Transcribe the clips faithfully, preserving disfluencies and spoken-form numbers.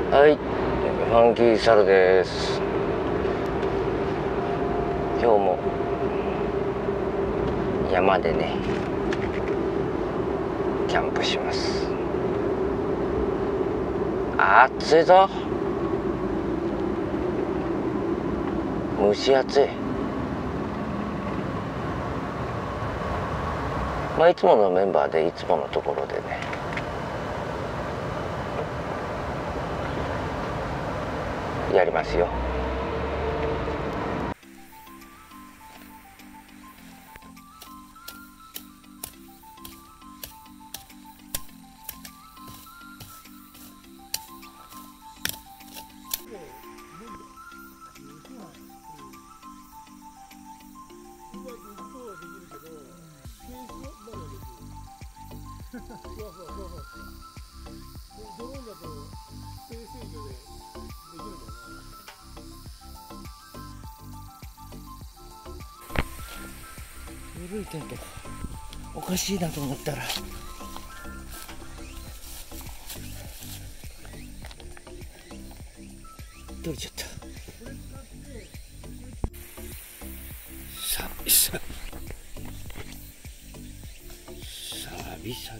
はい、ファンキーサルです。今日も山でねキャンプします。暑いぞ、蒸し暑い。まあいつものメンバーでいつものところでねやりますよ。 ドローンだと低制御でできるんだよな。 歩いてるとおかしいなと思ったら取れちゃった。サビサビサビサビ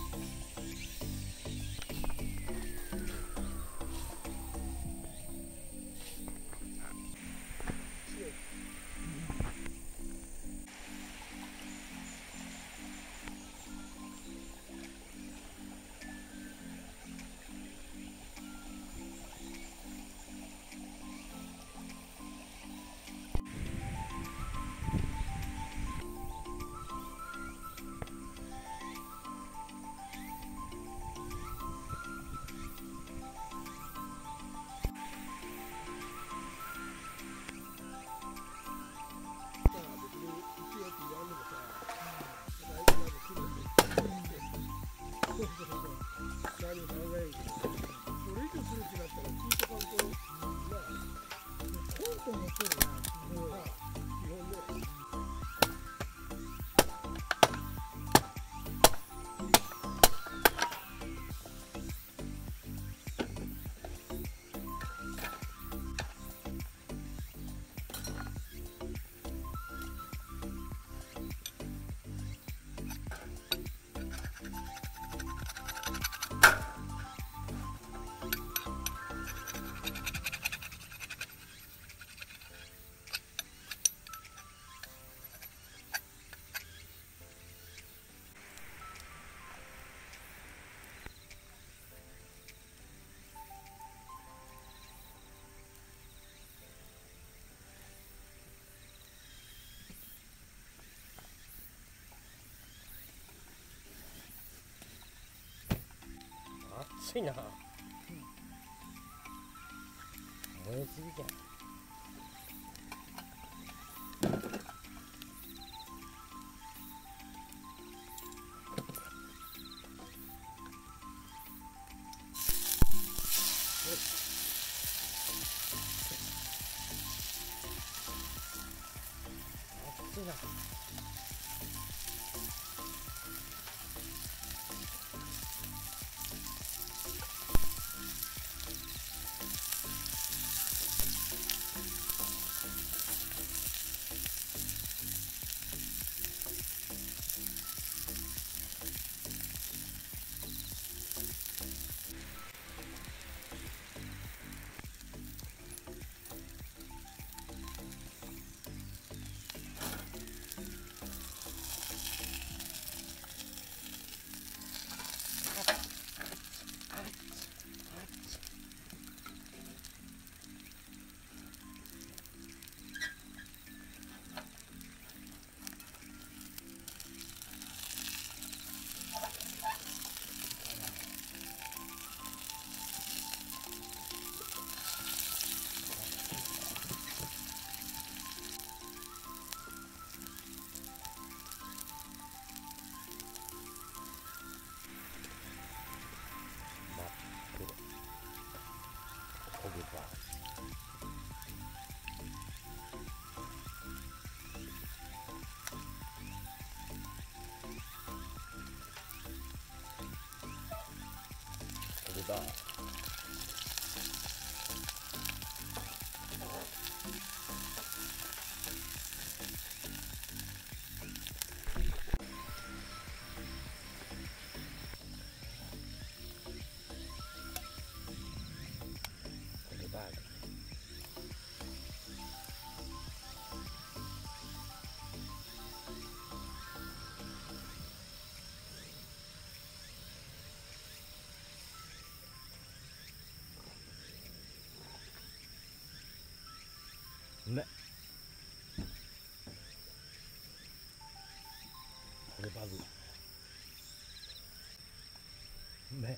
暑いな。燃えすぎじゃん。暑いな。 うめえ。これバグうめえ。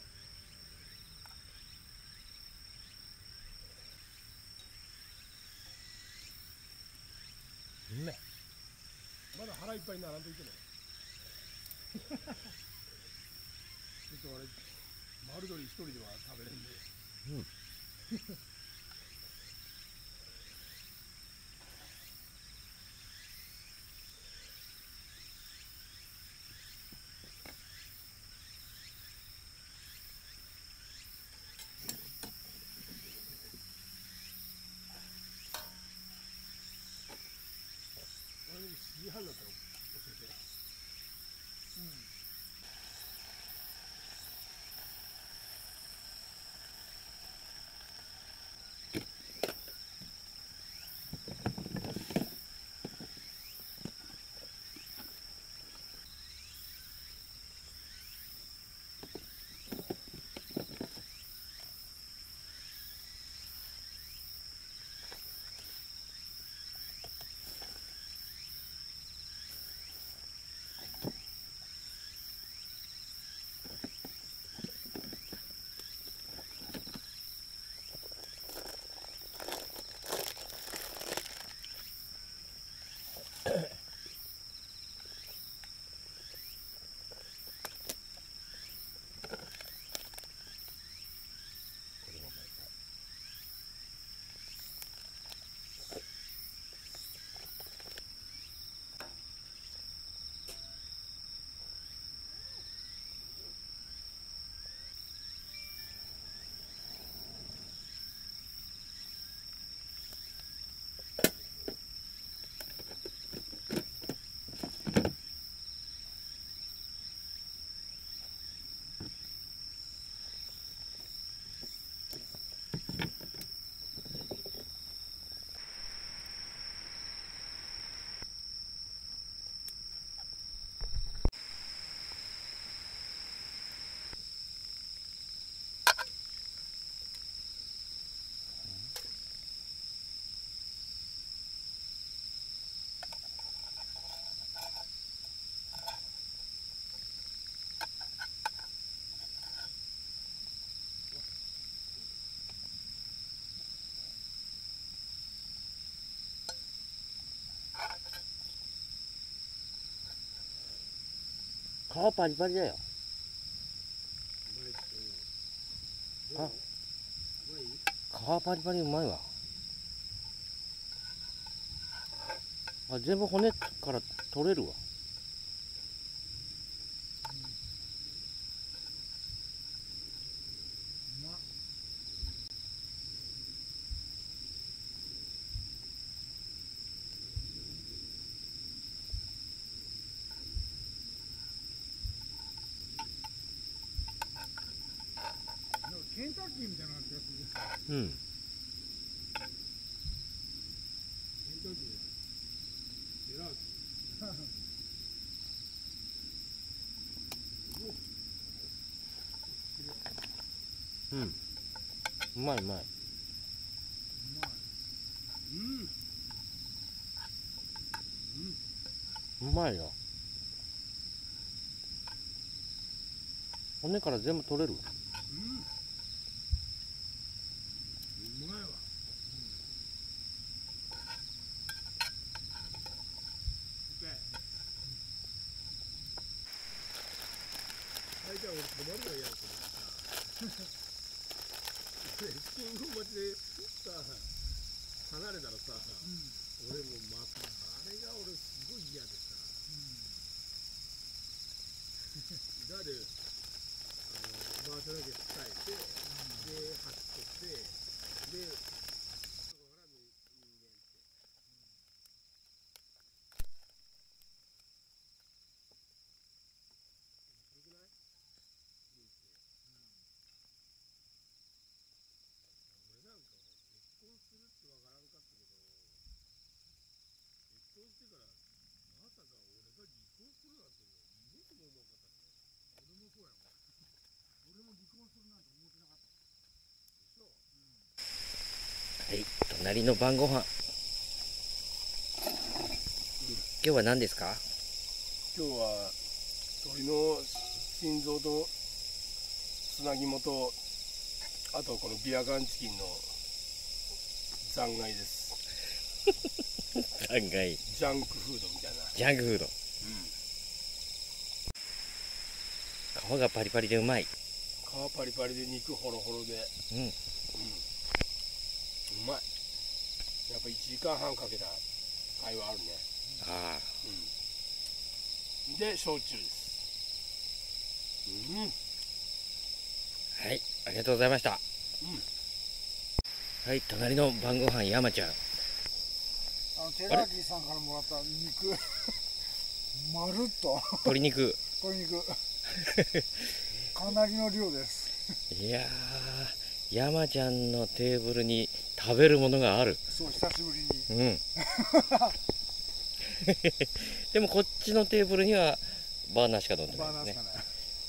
うめえ。 まだ腹いっぱいにならんといけない。ちょっと俺丸鶏一人では食べれんで。 うん。 俺もしちじはんだったら教えて。 皮パリパリだよ。あ、皮パリパリうまいわ。あ、全部骨から取れるわ。 ケンタッキーみたいなやつです。 うん。 ケンタッキーじゃない。ジェラート。 うん。うまいうまい。 うん。 うまいよ。骨から全部取れる。 うん。うまいわ。大体俺止まるのが嫌だと思うさ。信号待ちでさ、離れたらさ、うん、俺もまたあれが俺すごい嫌でさ。うん、だであの回せだけ伝えて、うん、で走ってってで。結婚するってわからんかったけど、結婚してからまさか俺が離婚するなんて僕も思わなかったよ。俺もそうやもん。俺も離婚するなんて思ってなかったでしょ。うん、 はい、隣の晩ご飯今日は何ですか？ 今日は鳥の心臓と砂肝と、あとこのビアガンチキンの残骸です。 残骸。 ジャンクフードみたいな。 ジャンクフード。 うん。 皮がパリパリでうまい。 皮パリパリで肉ホロホロで。 うん。うん。 うまい。やっぱいちじかんはんかけた会話あるね。 ああ。 うん。で、焼酎です。うん。 はい、ありがとうございました。 うん。 はい、隣の晩ご飯山ちゃん。 あのテラーキーさんからもらった肉まるっと鶏肉。 鶏肉かなりの量です。 いやー、山ちゃんのテーブルに食べるものがある。 そう、久しぶりに。 うん。でもこっちのテーブルにはバーナーしか飲んでないですね。 バーナーしかない。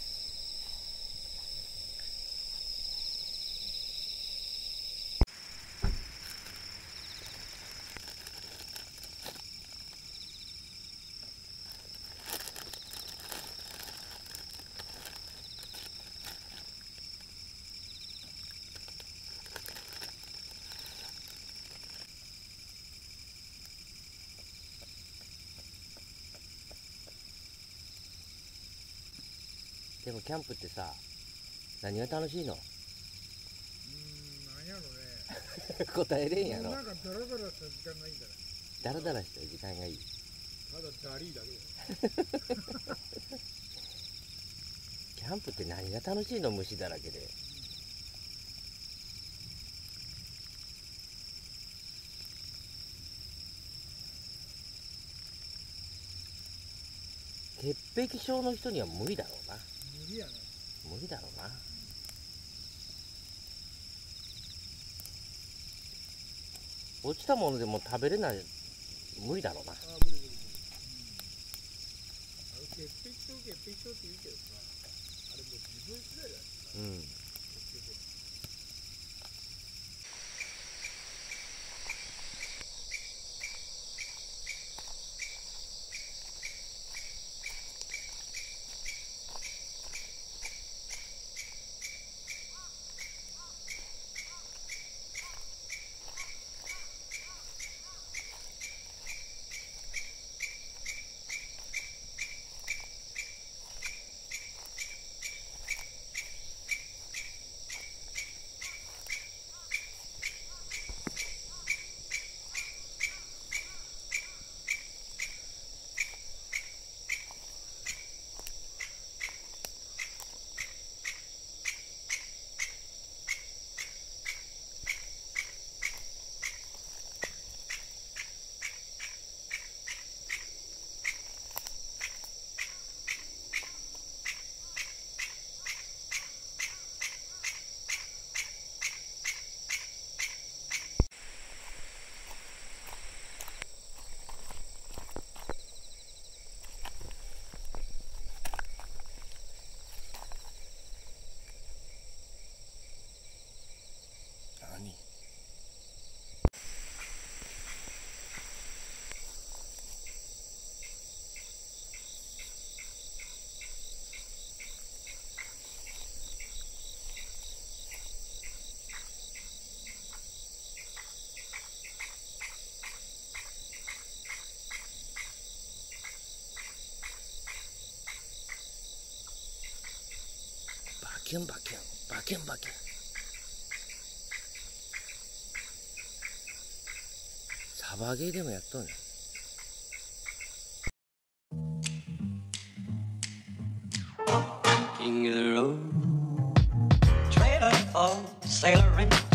でもキャンプってさ、何が楽しいの？ うーん、なんやろね。 答えれんやろ。 なんかダラダラした時間がいいんじゃない？ ダラダラした時間がいい。 ただダリーだけだ。 キャンプって何が楽しいの？虫だらけで。潔癖症の人には無理だろうな。 無理やね。 無理だろうな。落ちたものでも食べれない、無理だろうな。 あ、無理無理無理。あの潔癖症潔癖症って言うけどさ、あれもう自分次第だよ。 うん。何？バキュンバキュンバキュンバキュン。サバゲーでもやっとんねん。 King of the road, trailer for sailor and